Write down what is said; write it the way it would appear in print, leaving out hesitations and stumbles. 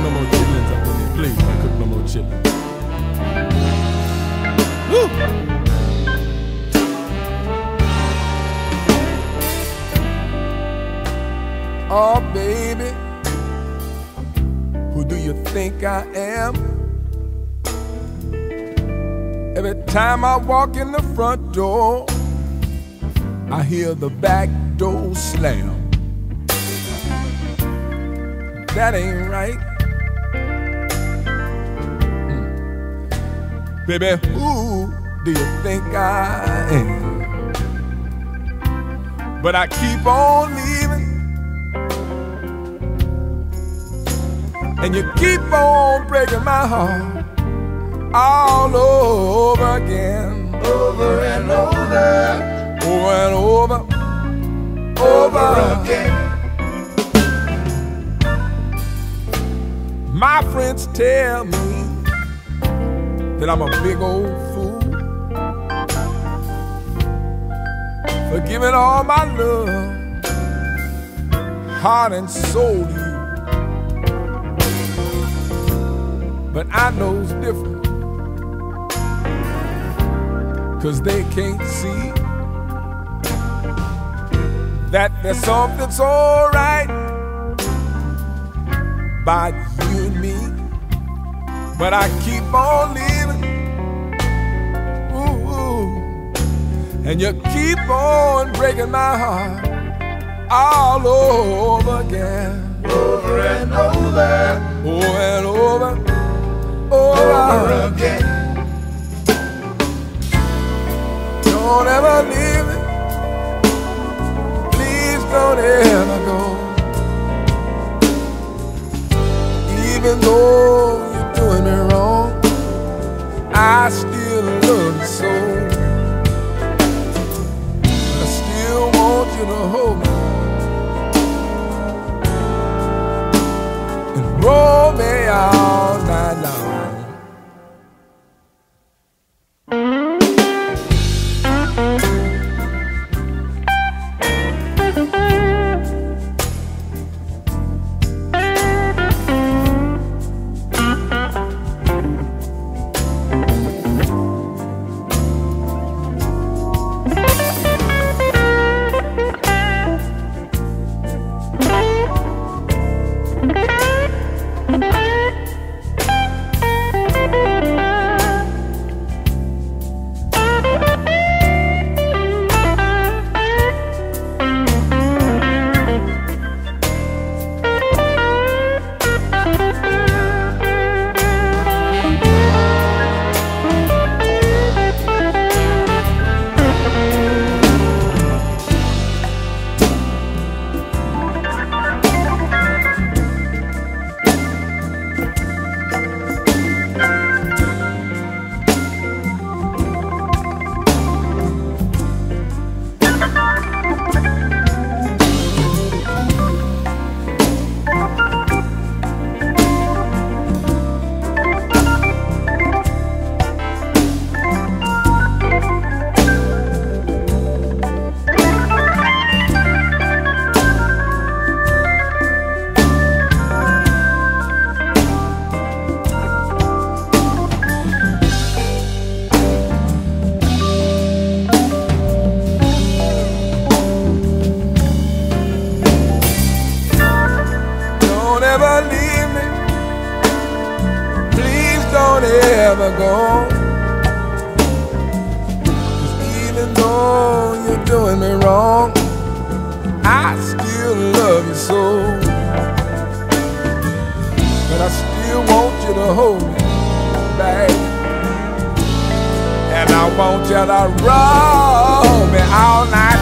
no more chitlins up in here. Please, don't cook no more chitlins. Woo! Oh, baby, who do you think I am? Every time I walk in the front door, I hear the back door slam. That ain't right. Baby, who do you think I am? But I keep on leaving, and you keep on breaking my heart all over again. Over and over. Over and over. Over again. My friends tell me that I'm a big old fool for giving all my love, heart and soul to you. But I know's different, 'cause they can't see that there's something so right by you and me. But I keep on living, ooh, and you keep on breaking my heart all over again. Over and over. Over and over. Over again. Don't ever leave me. Please don't ever go. Even though you're doing me wrong, I still love you so. I still want you to hold me and roll me all night long. Never leave me. Please don't ever go. 'Cause even though you're doing me wrong, I still love you so. But I still want you to hold me back, and I want you to roll me all night.